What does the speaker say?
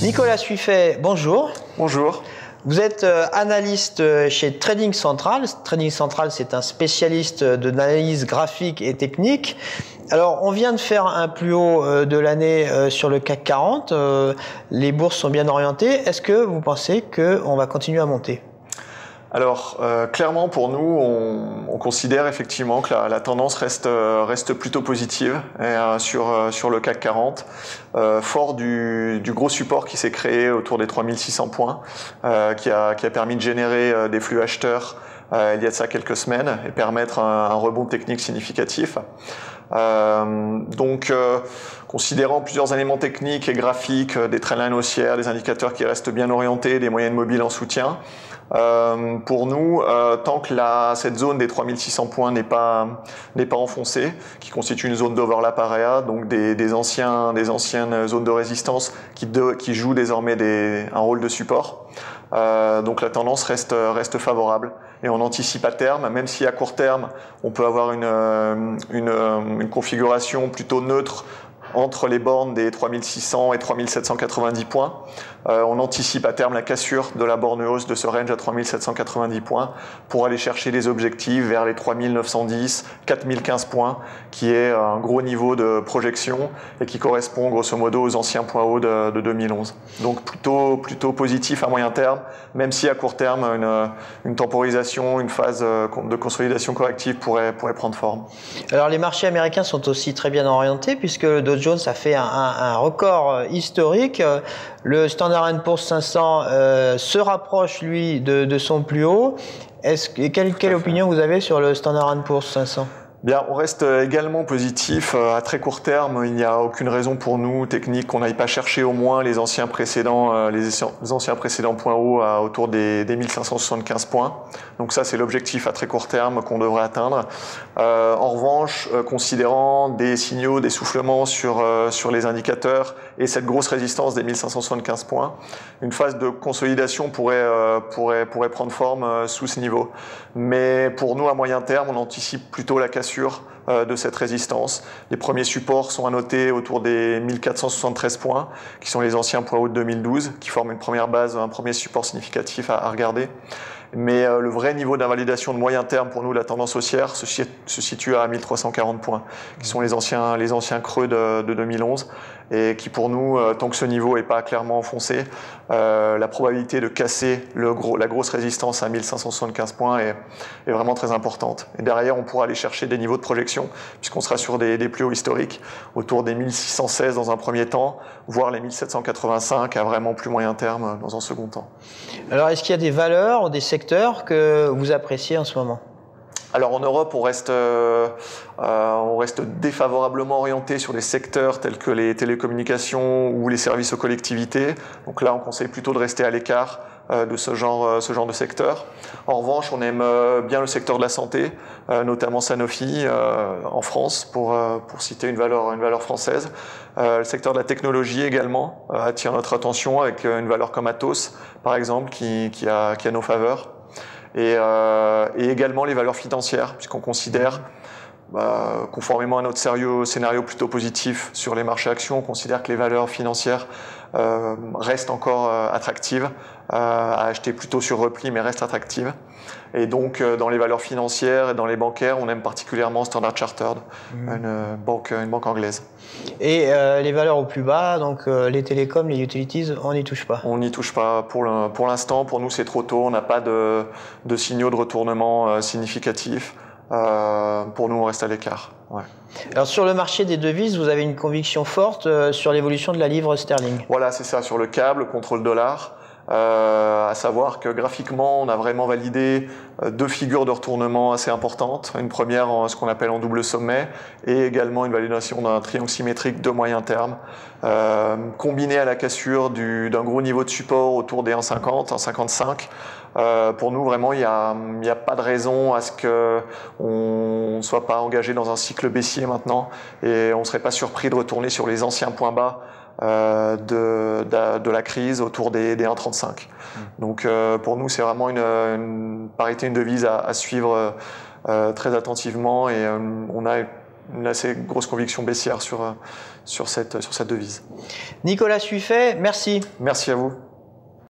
Nicolas Suiffet, bonjour. Bonjour. Vous êtes analyste chez Trading Central. Trading Central, c'est un spécialiste de l'analyse graphique et technique. Alors, on vient de faire un plus haut de l'année sur le CAC 40. Les bourses sont bien orientées. Est-ce que vous pensez qu'on va continuer à monter ? Alors, clairement, pour nous, on considère effectivement que la tendance reste plutôt positive sur le CAC 40, fort du gros support qui s'est créé autour des 3600 points, qui a permis de générer des flux acheteurs il y a de ça quelques semaines et permettre un rebond technique significatif. Considérant plusieurs éléments techniques et graphiques, des trendlines haussières, des indicateurs qui restent bien orientés, des moyennes mobiles en soutien, pour nous, tant que cette zone des 3600 points n'est pas enfoncée, qui constitue une zone d'overlap area, donc des anciennes zones de résistance qui jouent désormais un rôle de support. Donc la tendance reste favorable et on anticipe à terme, même si à court terme on peut avoir une configuration plutôt neutre entre les bornes des 3600 et 3790 points. On anticipe à terme la cassure de la borne hausse de ce range à 3790 points pour aller chercher des objectifs vers les 3910, 4015 points, qui est un gros niveau de projection et qui correspond grosso modo aux anciens points hauts de 2011. Donc plutôt positif à moyen terme, même si à court terme une temporisation, une phase de consolidation corrective pourrait prendre forme. Alors les marchés américains sont aussi très bien orientés puisque le Dow Jones a fait un record historique. Le Standard & Poor's 500 se rapproche, lui, de son plus haut. Quelle opinion vous avez sur le Standard & Poor's 500 ? Bien, on reste également positif. À très court terme, il n'y a aucune raison pour nous, technique, qu'on n'aille pas chercher au moins les anciens précédents points hauts autour des 1575 points. Donc ça, c'est l'objectif à très court terme qu'on devrait atteindre. En revanche, considérant des signaux d'essoufflement sur les indicateurs et cette grosse résistance des 1575 points, une phase de consolidation pourrait prendre forme sous ce niveau. Mais pour nous, à moyen terme, on anticipe plutôt la cassure de cette résistance. Les premiers supports sont à noter autour des 1473 points, qui sont les anciens points hauts de 2012, qui forment une première base, un premier support significatif à regarder. Mais le vrai niveau d'invalidation de moyen terme pour nous, la tendance haussière, se situe à 1340 points, qui sont les anciens creux de 2011, et qui pour nous, tant que ce niveau n'est pas clairement enfoncé, la probabilité de casser la grosse résistance à 1575 points est vraiment très importante. Et derrière, on pourra aller chercher des niveaux de projection, puisqu'on sera sur des plus hauts historiques, autour des 1616 dans un premier temps, voire les 1785 à vraiment plus moyen terme dans un second temps. Alors, est-ce qu'il y a des valeurs ou des secteurs que vous appréciez en ce moment ? Alors en Europe, on reste défavorablement orienté sur les secteurs tels que les télécommunications ou les services aux collectivités. Donc là, on conseille plutôt de rester à l'écart de ce genre de secteur. En revanche, on aime bien le secteur de la santé, notamment Sanofi en France, pour citer une valeur française. Le secteur de la technologie également attire notre attention avec une valeur comme Atos, par exemple, qui a nos faveurs. Et également les valeurs financières, puisqu'on considère, conformément à notre scénario plutôt positif sur les marchés actions, on considère que les valeurs financières restent encore attractives, à acheter plutôt sur repli, mais restent attractives. Et donc, dans les valeurs financières et dans les bancaires, on aime particulièrement Standard Chartered, une banque anglaise. Et les valeurs au plus bas, donc les télécoms, les utilities, on n'y touche pas? On n'y touche pas pour l'instant. Pour nous, c'est trop tôt. On n'a pas de signaux de retournement significatifs. Pour nous, on reste à l'écart. Ouais. Alors sur le marché des devises, vous avez une conviction forte sur l'évolution de la livre sterling. Voilà, c'est ça, sur le câble contre le dollar. À savoir que graphiquement, on a vraiment validé deux figures de retournement assez importantes. Une première, ce qu'on appelle en double sommet, et également une validation d'un triangle symétrique de moyen terme, combiné à la cassure d'un gros niveau de support autour des 1,50, 1,55. Pour nous, vraiment, il n'y a pas de raison à ce qu'on ne soit pas engagé dans un cycle baissier maintenant, et on ne serait pas surpris de retourner sur les anciens points bas de la crise autour des 1,35. Donc pour nous, c'est vraiment une devise à suivre très attentivement, et on a une assez grosse conviction baissière sur cette devise. Nicolas Suffet, merci. Merci à vous.